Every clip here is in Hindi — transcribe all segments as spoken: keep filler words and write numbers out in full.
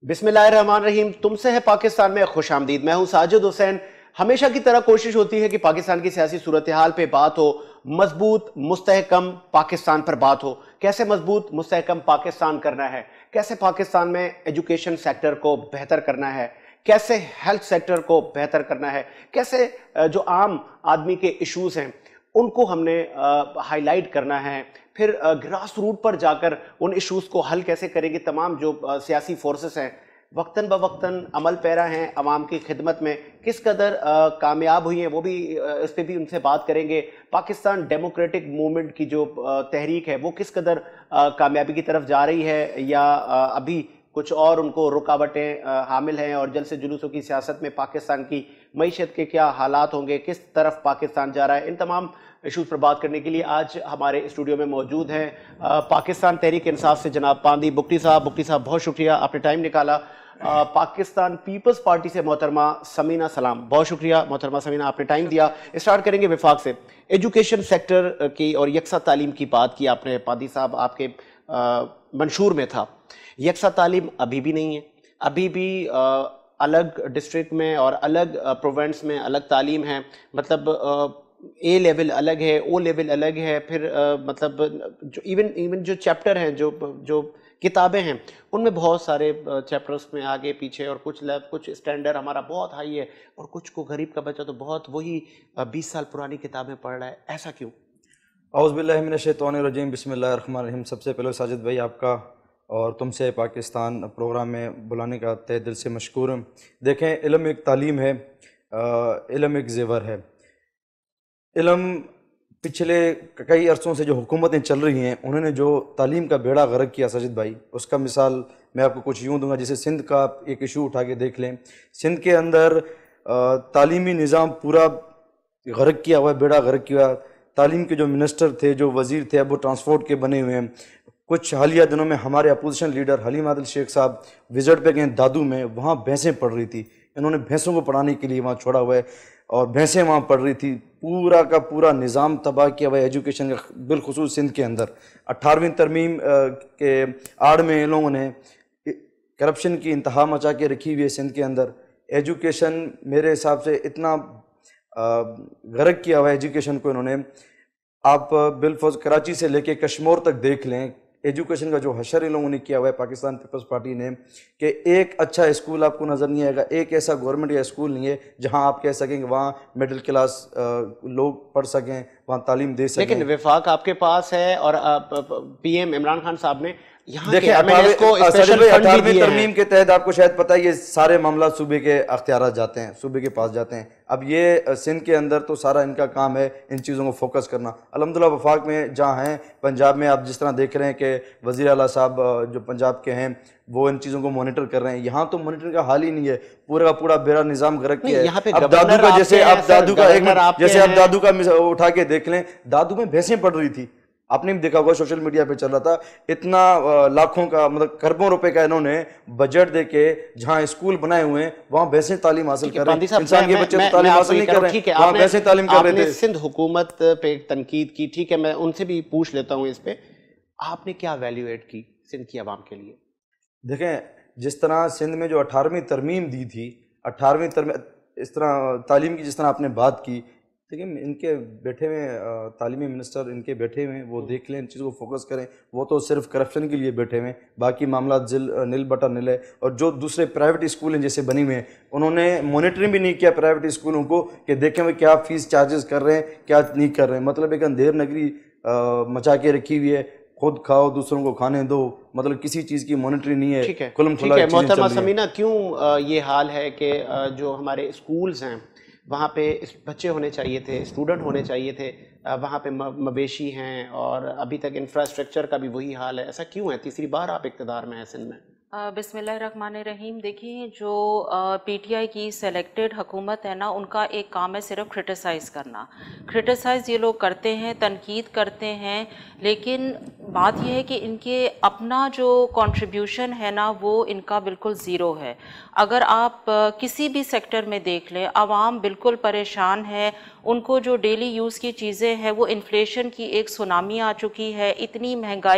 बिस्मिल्लाहिर्रहमानिर्रहीम। तुमसे है पाकिस्तान में खुश आमदीद। मैं हूं साजिद हुसैन। हमेशा की तरह कोशिश होती है कि पाकिस्तान की सियासी सूरत हाल पे बात हो, मजबूत मुस्तहकम पाकिस्तान पर बात हो। कैसे मजबूत मुस्तहकम पाकिस्तान करना है, कैसे पाकिस्तान में एजुकेशन सेक्टर को बेहतर करना है, कैसे हेल्थ सेक्टर को बेहतर करना है, कैसे जो आम आदमी के इश्यूज हैं उनको हमने हाईलाइट करना है, फिर ग्रास रूट पर जाकर उन इश्यूज को हल कैसे करेंगे। तमाम जो सियासी फोर्सेस हैं वक्तन ब वक्तन अमल पैरा हैं, अवाम की खिदमत में किस कदर कामयाब हुई हैं वो भी इस पर भी उनसे बात करेंगे। पाकिस्तान डेमोक्रेटिक मूवमेंट की जो तहरीक है वो किस कदर कामयाबी की तरफ जा रही है या आ, अभी कुछ और उनको रुकावटें हामिल हैं, और जलसे जुलूसों की सियासत में पाकिस्तान की मईशत के क्या हालात होंगे, किस तरफ पाकिस्तान जा रहा है। इन तमाम इशूज़ पर बात करने के लिए आज हमारे स्टूडियो में मौजूद हैं पाकिस्तान तहरीक इंसाफ से जनाब पांदी बुगटी साहब। बुगटी साहब बहुत शुक्रिया, आपने टाइम निकाला। आ, पाकिस्तान पीपल्स पार्टी से मोहतरमा समीना सलाम, बहुत शुक्रिया मोहतरमा समीना, आपने टाइम दिया। स्टार्ट करेंगे विफाक से। एजुकेशन सेक्टर की और यकसा तालीम की बात की आपने पांदी साहब, आपके आ, मंशूर में था। यकसा तालीम अभी भी नहीं है, अभी भी आ, अलग डिस्ट्रिक्ट में और अलग प्रोविंस में अलग तालीम है। मतलब आ, ए लेवल अलग है, ओ लेवल अलग है, फिर आ, मतलब जो इवन इवन जो चैप्टर हैं, जो जो किताबें हैं उनमें बहुत सारे चैप्टर्स में आगे पीछे, और कुछ लैब कुछ स्टैंडर्ड हमारा बहुत हाई है और कुछ को गरीब का बच्चा तो बहुत वही बीस साल पुरानी किताबें पढ़ रहा है। ऐसा क्यों? औज़ु बिल्लाहि मिनश शैतानिर रजीम, बिस्मिल्लाहिर्रहमानिर्रहीम। सबसे पहले साजिद भाई आपका और तुमसे पाकिस्तान प्रोग्राम में बुलाने का तहे दिल से मशकूर हूँ। देखें, इल्म एक तालीम है, इल्म एक ज़ेवर है। इल्म पिछले कई अरसों से जो हुकूमतें चल रही हैं उन्होंने जो तालीम का बेड़ा गर्क किया साजिद भाई, उसका मिसाल मैं आपको कुछ यूँ दूंगा। जैसे सिंध का एक इशू उठा के देख लें, सिंध के अंदर तालीमी निज़ाम पूरा गर्क किया हुआ है, बेड़ा गर्क किया। तालीम के जो मिनिस्टर थे, जो वज़ीर थे, अब वो ट्रांसपोर्ट के बने हुए हैं। कुछ हालिया दिनों में हमारे अपोजिशन लीडर हलीम आदिल शेख साहब विजिट पे गए दादू में, वहाँ भैंसें पढ़ रही थी। इन्होंने भैंसों को पढ़ाने के लिए वहाँ छोड़ा हुआ है और भैंसें वहाँ पढ़ रही थी। पूरा का पूरा निज़ाम तबाह किया हुआ है एजुकेशन का, बिलखुसूस सिंध के अंदर। अट्ठारहवीं तरमीम के आड़ में इन लोगों ने करप्शन की इंतहा मचा के रखी हुई है सिंध के अंदर। एजुकेशन मेरे हिसाब से इतना गर्क किया हुआ है एजुकेशन को इन्होंने। आप बिलफर्ज कराची से लेके कश्मीर तक देख लें, एजुकेशन का जो हशर इन लोगों ने किया हुआ है पाकिस्तान पीपल्स पार्टी ने, कि एक अच्छा स्कूल आपको नज़र नहीं आएगा, एक ऐसा गवर्नमेंट या स्कूल नहीं है जहां आप कह सकें कि वहाँ मिडिल क्लास लोग पढ़ सकें, वहाँ तालीम दे सकें। लेकिन विफाक आपके पास है और पीएम इमरान खान साहब ने देखिए अठारहवीं तरमीम के तहत आपको शायद पता है ये सारे मामला सूबे के अख्तियारात जाते हैं, सूबे के पास जाते हैं। अब ये सिंध के अंदर तो सारा इनका काम है इन चीज़ों को फोकस करना। अल्हम्दुलिल्लाह वफाक में जहाँ हैं, पंजाब में आप जिस तरह देख रहे हैं कि वज़ीर आला साहब जो पंजाब के हैं वो इन चीज़ों को मॉनिटर कर रहे हैं। यहाँ तो मॉनिटर का हाल ही नहीं है, पूरा का पूरा बेरा निज़ाम गर्क किया है। अब दादू का जैसे अब दादू का एक जैसे अब दादू का उठा के देख लें, दादू में भैंसें पड़ रही थी, आपने भी देखा होगा सोशल मीडिया पे चल रहा था। इतना लाखों का मतलब खरबों रुपए का इन्होंने बजट देके जहां स्कूल बनाए हुए हैं वहां वैसे तालीम हासिल कर रहे हैं। इंसान के बच्चे तो तालीम हासिल नहीं कर रहे हैं, वहां वैसे तालीम कर रहे थे। सिंध हुकूमत पे तनकीद की, ठीक है, मैं उनसे भी पूछ लेता हूँ इस पे, आपने क्या वैल्यूएट की सिंध की आवाम के लिए? देखें, जिस तरह सिंध में जो अठारहवीं तरमीम दी थी, अठारहवीं तरमीम इस तरह तालीम की जिस तरह आपने बात की, देखिए इनके बैठे हुए तालीमी मिनिस्टर इनके बैठे हुए हैं, वो देख लें, इन चीज़ों को फोकस करें। वो तो सिर्फ करप्शन के लिए बैठे हुए हैं, बाकी मामला जिल नील बटा नील है। और जो दूसरे प्राइवेट स्कूल हैं जैसे बने हुए हैं, उन्होंने मॉनिटरिंग भी नहीं किया प्राइवेट स्कूलों को कि देखें वे क्या फीस चार्जेस कर रहे हैं, क्या नहीं कर रहे हैं। मतलब एक अंधेर नगरी मचा के रखी हुई है, खुद खाओ दूसरों को खाने दो, मतलब किसी चीज़ की मॉनिटरिंग नहीं है। ठीक है, ठीक है मोहतरमा समीना, क्यों ये हाल है कि जो हमारे स्कूल्स हैं वहाँ पे बच्चे होने चाहिए थे, स्टूडेंट होने चाहिए थे, वहाँ पे मवेशी हैं और अभी तक इंफ्रास्ट्रक्चर का भी वही हाल है? ऐसा क्यों है? तीसरी बार आप इक़्तिदार में हैं सिंध में। बिस्मिल्लाहिर्रहमानिर्रहीम। देखिए, जो पीटीआई की सेलेक्टेड हुकूमत है ना, उनका एक काम है सिर्फ क्रिटिसाइज़ करना। क्रिटिसाइज़ ये लोग करते हैं, तनकीद करते हैं, लेकिन बात यह है कि इनके अपना जो कंट्रीब्यूशन है ना वो इनका बिल्कुल ज़ीरो है। अगर आप किसी भी सेक्टर में देख लें, आवाम बिल्कुल परेशान है। उनको जो डेली यूज़ की चीज़ें हैं वो इन्फ्लेशन की एक सुनामी आ चुकी है, इतनी महंगाई,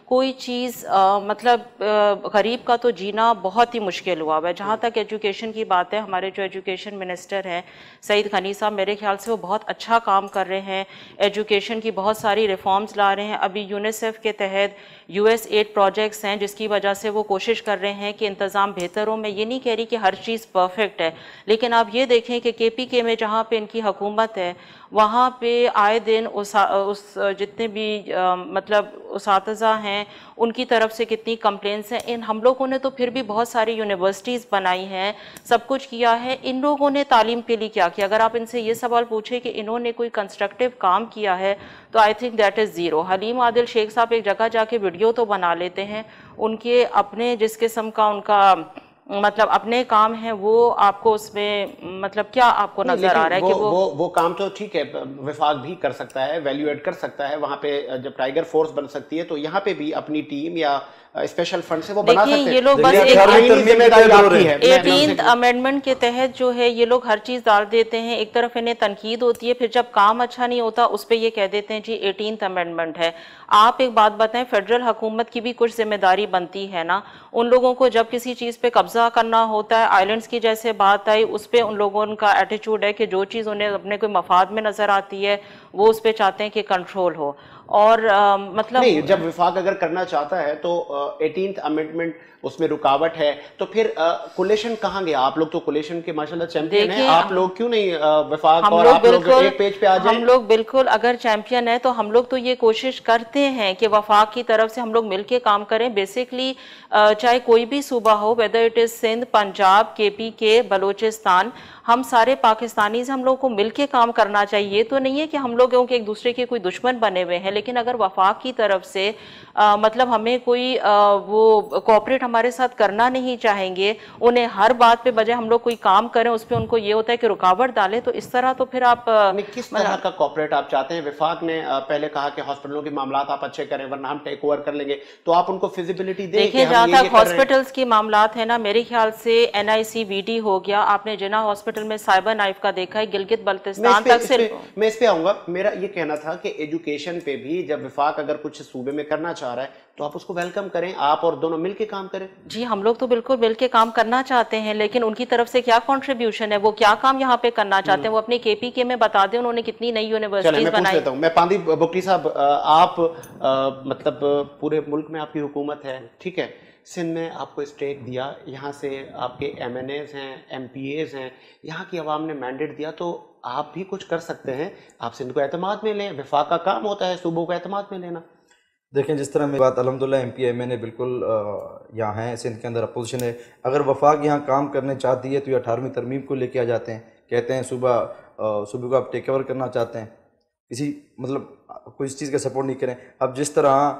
कोई चीज़ मतलब अ, गरीब का तो जीना बहुत ही मुश्किल हुआ है। जहाँ तक एजुकेशन की बात है, हमारे जो एजुकेशन मिनिस्टर हैं सईद खनी साहब, मेरे ख्याल से वो बहुत अच्छा काम कर रहे हैं, एजुकेशन की बहुत सारी रिफॉर्म्स ला रहे हैं। अभी यूनिसेफ के तहत यूएस एड प्रोजेक्ट्स हैं जिसकी वजह से वो कोशिश कर रहे हैं कि इंतज़ाम बेहतर हो। मैं ये नहीं कह रही कि हर चीज़ परफेक्ट है, लेकिन आप ये देखें कि केपीके में जहाँ पे इनकी हुकूमत है वहाँ पे आए दिन उस, उस जितने भी आ, मतलब उसातिज़ा हैं उनकी तरफ से कितनी कंप्लेंट्स हैं। इन हम लोगों ने तो फिर भी बहुत सारी यूनिवर्सिटीज़ बनाई हैं, सब कुछ किया है। इन लोगों ने तालीम के लिए क्या किया? अगर आप इनसे ये सवाल पूछें कि इन्होंने कोई कंस्ट्रक्टिव काम किया है तो I think that is zero. Haleem Adil Sheikh साहब एक जगह जाके वीडियो तो बना लेते हैं, उनके अपने जिस किस्म का उनका मतलब अपने काम है वो आपको उसमें मतलब क्या आपको नजर आ रहा है वो, कि वो वो वो काम तो ठीक है, विफाक भी कर सकता है, वैल्यू एड कर सकता है वहां पे। जब टाइगर फोर्स बन सकती है तो यहाँ पे भी अपनी टीम या स्पेशल फंड से वो बना सकते हैं। ये लोग बस एटीन्थ अमेंडमेंट के तहत जो है ये लोग हर चीज डाल देते हैं। एक तरफ इन्हें तनकीद होती है, फिर जब काम अच्छा नहीं होता उस पर ये कह देते हैं जी एटीन्थ अमेंडमेंट है। आप एक बात बताएं, फेडरल हुकूमत की भी कुछ जिम्मेदारी बनती है ना। उन लोगों को जब किसी चीज पे कब्जा करना होता है, आइलैंड्स की जैसे बात आई, उस पर उन लोगों का एटीट्यूड है कि जो चीज़ उन्हें अपने कोई मफाद में नजर आती है वो उस पर चाहते हैं कि कंट्रोल हो। और आ, मतलब नहीं, जब विफाक अगर करना चाहता है तो एटीन्थ अमेंडमेंट उसमें रुकावट है तो फिर कोलेशन कहाँ गया? आप लोग तो कोलेशन के माशाल्लाह चैंपियन हैं, आप लोग क्यों नहीं विफाक और आप लोग एक पेज पे आ जाएं? हम लोग बिल्कुल अगर चैंपियन है तो हम लोग तो ये कोशिश करते हैं कि वफाक की तरफ से हम लोग मिलके काम करें। बेसिकली चाहे कोई भी सूबा हो, whether it is Sindh, Punjab, KP के, बलोचिस्तान, हम सारे पाकिस्तानी से हम लोग को मिलके काम करना चाहिए। ये तो नहीं है कि हम लोग के एक दूसरे के कोई दुश्मन बने हुए हैं, लेकिन अगर वफाक की तरफ से आ, मतलब हमें कोई आ, वो कोऑपरेट हमारे साथ करना नहीं चाहेंगे, उन्हें हर बात पे बजाय हम लोग कोई काम करें उस पर उनको ये होता है कि रुकावट डालें, तो इस तरह तो फिर आप किस तरह का कोऑपरेट आप चाहते हैं? विफाक ने पहले कहा कि हॉस्पिटलों के मामला आप अच्छे करें वरना हम टेक ओवर कर लेंगे, तो आप उनको फिजिबिलिटी दें। देखिए जहाँ तक हॉस्पिटल्स के मामलात है ना, मेरे ख्याल से N I C V D हो गया, आपने जिना हॉस्पिटल में साइबर नाइफ का देखा है, गिलगित बल्तिस्तान तक से। मैं इस पे आऊंगा। मेरा ये कहना था कि एजुकेशन पे भी जब विफाक अगर कुछ सूबे में करना चाह रहा है तो आप उसको वेलकम करें, आप और दोनों मिलके काम करें। जी हम लोग तो बिल्कुल मिलके काम करना चाहते हैं, लेकिन उनकी तरफ से क्या कंट्रीब्यूशन है, वो क्या काम यहाँ पे करना चाहते हैं, वो अपने केपीके में बता दें उन्होंने कितनी नई यूनिवर्सिटीज बनाई। मैं, मैं पांदी बुकटी साहब, आप आ, मतलब पूरे मुल्क में आपकी हुकूमत है, ठीक है, सिंध में आपको स्टेट दिया, यहाँ से आपके एम एन एज हैं, एम पी एज हैं, यहाँ की आवाम ने मैंडेट दिया, तो आप भी कुछ कर सकते हैं। आप सिंध को एतमाद में लें, विफाक का काम होता है सूबों को एतमाद में लेना। देखें, जिस तरह मेरी बात अल्हम्दुलिल्लाह M P M N A बिल्कुल यहाँ हैं, सिंध के अंदर अपोजिशन है। अगर वफाक यहाँ काम करने चाहती है तो ये अठारहवीं तरमीम को लेके आ जाते हैं, कहते हैं सुबह सूबे को आप टेक ओवर करना चाहते हैं, किसी मतलब कोई इस चीज़ का सपोर्ट नहीं करें। अब जिस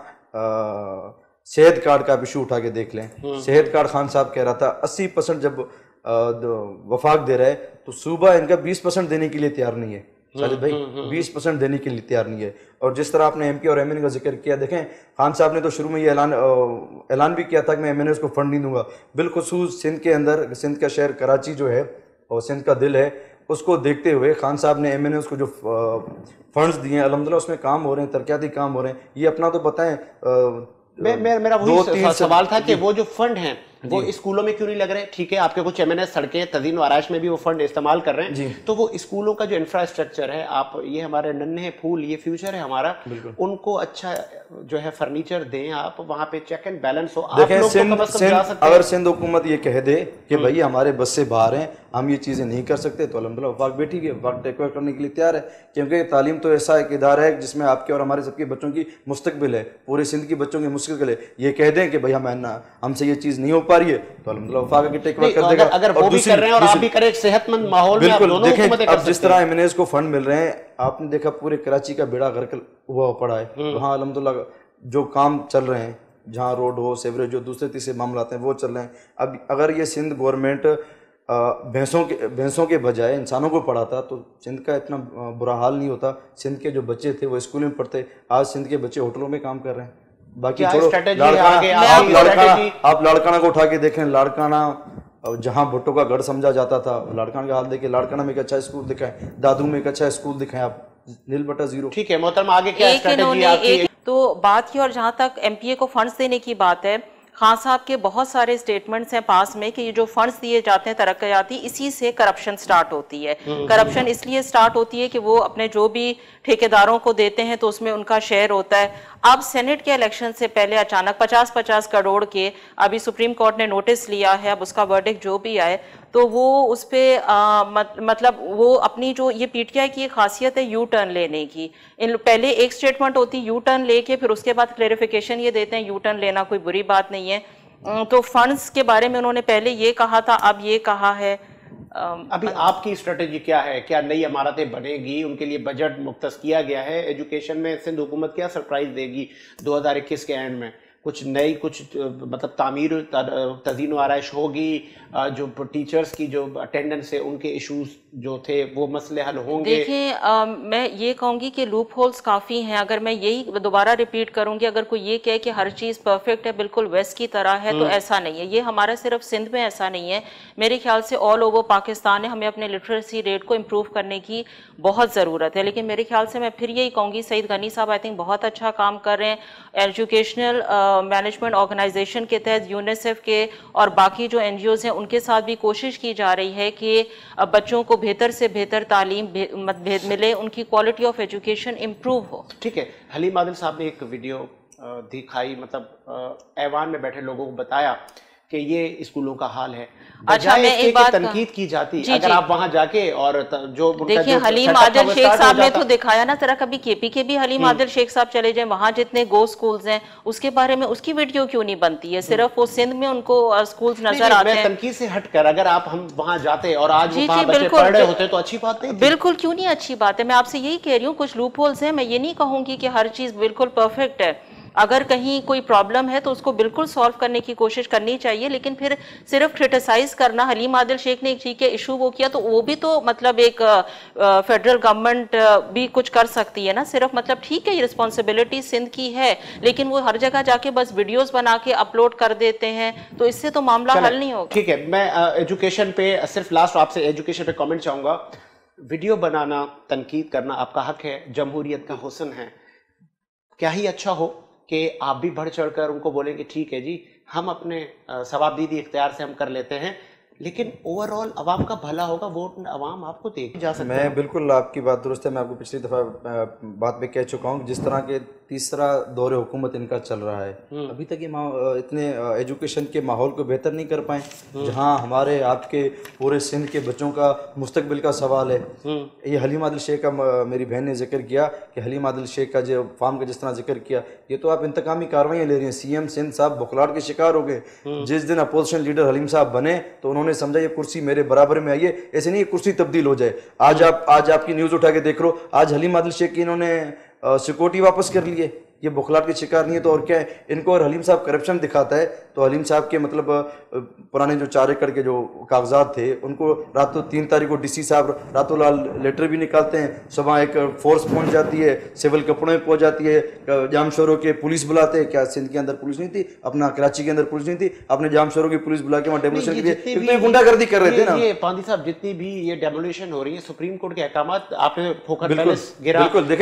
तरह सेहत कार्ड का आप इशू उठा के देख लें, सेहत कार्ड खान साहब कह रहा था अस्सी परसेंट जब वफाक दे रहा है तो सूबा इनका बीस परसेंट देने के लिए तैयार नहीं है। साजिद भाई बीस परसेंट देने के लिए तैयार नहीं है। और जिस तरह आपने एमपी और एमएनए का जिक्र किया, देखें खान साहब ने तो शुरू में ये ऐलान ऐलान भी किया था कि मैं एमएनए को फंड नहीं दूंगा। बिलखुसूस सिंध के अंदर, सिंध का शहर कराची जो है और सिंध का दिल है, उसको देखते हुए खान साहब ने एमएनए को जो फंड्स दिए हैं अल्हम्दुलिल्लाह उसमें काम हो रहे हैं, तरक्याती काम हो रहे हैं। ये अपना तो बताएं। मैं, मैं, मेरा वही सवाल था कि वो जो फंड हैं वो स्कूलों में क्यों नहीं लग रहे? ठीक है, आपके कुछ एम एन एस सड़कें, तज़ीन व आराइश में भी वो फंड इस्तेमाल कर रहे हैं, तो वो स्कूलों का जो इंफ्रास्ट्रक्चर है, आप ये हमारे नन्हे फूल, ये फ्यूचर है हमारा, उनको अच्छा जो है फर्नीचर दें, आप वहाँ पे चेक एंड बैलेंस हो। देखें, सिंध, सिंध, अगर सिंध हुकूमत ये कह दे कि भाई हमारे बस से बाहर हैं, हम ये चीज़ें नहीं कर सकते, तो अल्हम्दुलिल्लाह वफाक बैठी है, वफाक टेक ओवर करने के लिए तैयार है। क्योंकि तालीम तो ऐसा एक इदारा है जिसमें आपके और हमारे सबके बच्चों की मुस्तकबिल है, पूरे सिंध के बच्चों की मुस्तकबिल है। ये कह दें कि भाई हम हमसे ये चीज़ नहीं हो पा रही है तो अल्हम्दुलिल्लाह टेक ओवर कर देगा। अगर वो भी कर रहे हैं और आप भी करें, एक सेहतमंद माहौल में आप दोनों हुकूमतें कर सकते हैं। जिस तरह एम एन एस को फंड मिल रहे हैं, आपने देखा पूरे कराची का बेड़ा गर्क हुआ पड़ा है, वहाँ अल्हम्दुलिल्लाह जो काम चल रहे हैं, जहाँ रोड हो, सेवरेज जो दूसरे तीसरे मामला आते हैं वो चल रहे हैं। अब अगर ये सिंध गवर्नमेंट भैंसों के भैंसों के बजाय इंसानों को पढ़ाता तो सिंध का इतना बुरा हाल नहीं होता। सिंध के जो बच्चे थे वो स्कूल में पढ़ते, आज सिंध के बच्चे होटलों में काम कर रहे हैं। बाकी छोड़ो, आप लाड़काना आप लाड़काना को उठा के देखें, लाड़काना जहाँ भुट्टो का गढ़ समझा जाता था, लाड़काना का हाल देखिए। लाड़काना में एक अच्छा स्कूल दिखाएं, दादू में एक अच्छा स्कूल दिखाएं, आप नील बटा जीरो। ठीक है मोहतरमा, आगे क्या स्ट्रेटेजी आपकी? तो बात की, और जहाँ तक एम पी ए को फंड्स देने की बात है, खान साहब के बहुत सारे स्टेटमेंट्स हैं पास में कि ये जो फंड्स दिए जाते हैं तरक्याती, इसी से करप्शन स्टार्ट होती है। करप्शन इसलिए स्टार्ट होती है कि वो अपने जो भी ठेकेदारों को देते हैं तो उसमें उनका शेयर होता है। अब सेनेट के इलेक्शन से पहले अचानक पचास पचास करोड़ के, अभी सुप्रीम कोर्ट ने नोटिस लिया है, अब उसका वर्डिक्ट जो भी आए तो वो उस पर मत, मतलब वो अपनी जो ये पीटीआई की खासियत है यू टर्न लेने की, इन पहले एक स्टेटमेंट होती यू टर्न लेके फिर उसके बाद क्लेरिफिकेशन ये देते हैं। यू टर्न लेना कोई बुरी बात नहीं है। तो फंड्स के बारे में उन्होंने पहले ये कहा था, अब ये कहा है। अभी आपकी स्ट्रेटेजी क्या है? क्या नई इमारतें बनेगी? उनके लिए बजट मुख्तस किया गया है? एजुकेशन में सिंध हुकूमत क्या सरप्राइज देगी दो हज़ार इक्कीस के एंड में? कुछ नई कुछ मतलब तामीर तज़ीन व आराइश होगी? जो टीचर्स की जो अटेंडेंस है उनके इश्यूज जो थे वो मसले हल होंगे? देखिए, मैं ये कहूँगी कि लूप होल्स काफ़ी हैं। अगर मैं यही दोबारा रिपीट करूँगी, अगर कोई ये कहे कि हर चीज़ परफेक्ट है, बिल्कुल वेस्ट की तरह है, तो ऐसा नहीं है। ये हमारा सिर्फ सिंध में ऐसा नहीं है, मेरे ख्याल से ऑल ओवर पाकिस्तान है। हमें अपने लिटरेसी रेट को इम्प्रूव करने की बहुत ज़रूरत है। लेकिन मेरे ख्याल से मैं फिर यही कहूँगी, सईद गनी साहब आई थिंक बहुत अच्छा काम कर रहे हैं। एजुकेशनल मैनेजमेंट ऑर्गेनाइजेशन के तहत यूनिसेफ के और बाकी जो एन जी ओज़ हैं उनके साथ भी कोशिश की जा रही है कि बच्चों को बेहतर से बेहतर तालीम मिले, उनकी क्वालिटी ऑफ एजुकेशन इम्प्रूव हो। ठीक है, हलीम आदिल साहब ने एक वीडियो दिखाई, मतलब ऐवान में बैठे लोगों को बताया कि ये स्कूलों का हाल है। अच्छा, मैं एक बात तनकीद की जाती जी, अगर जी, आप वहां जाके और जो देखिए, हलीम आदिल शेख साहब ने तो दिखाया ना, जरा कभी केपी के भी हलीम आदिल शेख साहब चले जाए, वहां जितने गो स्कूल्स हैं उसके बारे में उसकी वीडियो क्यों नहीं बनती है? सिर्फ वो सिंध में उनको स्कूल्स नजर आते हैं। तनकीद से हटकर अगर आप हम वहां जाते और आज वहां बच्चे पढ़ रहे होते तो अच्छी बात है। बिल्कुल, क्यों नहीं अच्छी बात है। मैं आपसे यही कह रही हूँ, कुछ लूप होल्स हैं। मैं ये नहीं कहूंगी कि हर चीज बिल्कुल परफेक्ट है। अगर कहीं कोई प्रॉब्लम है तो उसको बिल्कुल सॉल्व करने की कोशिश करनी चाहिए, लेकिन फिर सिर्फ क्रिटिसाइज करना। हलीम आदिल शेख ने एक चीज के इशू वो किया, तो वो भी तो मतलब एक फेडरल गवर्नमेंट भी कुछ कर सकती है ना। सिर्फ मतलब ठीक है, ये रिस्पॉन्सिबिलिटी सिंध की है, लेकिन वो हर जगह जाके बस वीडियोस बना के अपलोड कर देते हैं, तो इससे तो मामला हल नहीं होगा। ठीक है, मैं एजुकेशन पे सिर्फ लास्ट आपसे एजुकेशन पे कॉमेंट चाहूंगा। वीडियो बनाना, तनकीद करना आपका हक है, जमहूरियत का हुस्न है। क्या ही अच्छा हो कि आप भी बढ़ चढ़कर उनको बोलेंगे ठीक है जी, हम अपने सवाबदीदी इख्तियार से हम कर लेते हैं, लेकिन ओवरऑल अवाम का भला होगा। वोट अवाम आपको दे जा सकते हैं। मैं बिल्कुल आपकी बात दुरुस्त है। मैं आपको पिछली दफ़ा बात पे कह चुका हूँ, जिस तरह के तीसरा दौर हुकूमत इनका चल रहा है, अभी तक ये इतने एजुकेशन के माहौल को बेहतर नहीं कर पाए, जहाँ हमारे आपके पूरे सिंध के बच्चों का मुस्तकबिल का सवाल है। ये हलीम आदिल शेख का मेरी बहन ने जिक्र किया कि हलीम आदिल शेख का जो फार्म का जिस तरह जिक्र किया, ये तो आप इंतकामी कार्रवाइयाँ ले रही हैं। सी एम सिंध साहब बुखलाहट के शिकार हो गए। जिस दिन अपोजिशन लीडर हलीम साहब बने तो उन्होंने समझा ये कुर्सी मेरे बराबर में आई है, ऐसे नहीं ये कुर्सी तब्दील हो जाए। आज आप आज आपकी न्यूज़ उठा के देख लो, आज हलीम आदिल शेख की इन्होंने सिक्योरिटी वापस कर लिए। ये बुखलाहट के शिकार नहीं है तो और क्या है इनको। और हलीम साहब करप्शन दिखाता है तो हलीम साहब के मतलब पुराने जो चार एकड़ के जो कागजात थे उनको रातों तीन तारीख को डीसी साहब रातों लाल लेटर भी निकालते हैं। सुबह एक फोर्स पहुंच जाती है, सिविल कपड़ों में पहुंच जाती है, जाम शोरों के पुलिस बुलाते हैं। क्या सिंध के अंदर पुलिस नहीं थी? अपना कराची के अंदर पुलिस नहीं थी? अपने जाम शोरों की पुलिस बुला के वहाँ डेमोलिशन के लिए गुंडागर्दी कर रहे थे ना। ये पांदी साहब, जितनी भी ये डेमोलिशन हो रही है, सुप्रीम कोर्ट के अहकाम आपने फोकट बिल्कुल देखें,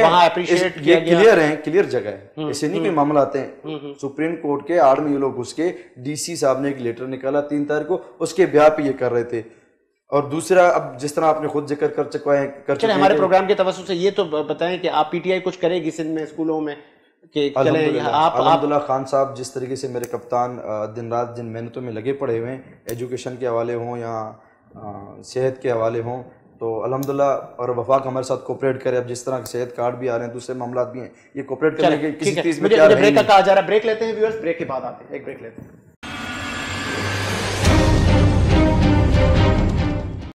ये क्लियर है, क्लियर जगह है, ऐसे नहीं कोई मामला आते हैं। सुप्रीम कोर्ट के आड़ में ये लोग घुस के डीसी साहब ने एक लेटर निकाला तीन तारीख को, उसके ब्याह पे ये कर रहे थे। और दूसरा, अब जिस तरह आपने खुद जिक्र कर चुका है कर चुके हमारे प्रोग्राम के तवज्जुह से ये तो बताएं कि आप पीटीआई कुछ करेगी सिंध में स्कूलों में कि चले आप अल्हम्दुलिल्लाह खान साहब जिस तरीके से मेरे कप्तान दिन रात जिन मेहनतों में लगे पड़े हुए हैं, एजुकेशन के हवाले हों या सेहत के हवाले हों, तो अल्हम्दुलिल्लाह और वफाक हमारे साथ कोऑपरेट करे। अब जिस तरह के सेहत कार्ड भी आ रहे हैं, दूसरे मामला भी हैं, ये कोऑपरेट करने के किसी चीज़ में ब्रेक का कहा जा रहा है। ब्रेक लेते हैं व्यूअर्स, ब्रेक के बाद आते हैं, एक ब्रेक लेते हैं।